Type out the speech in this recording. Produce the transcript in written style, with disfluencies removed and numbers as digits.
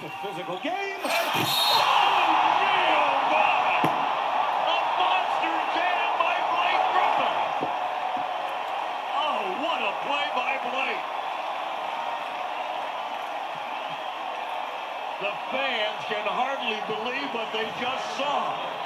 a physical game. Oh, my! A monster jam by Griffin. Oh, what a play by Blake. The fans can hardly believe what they just saw.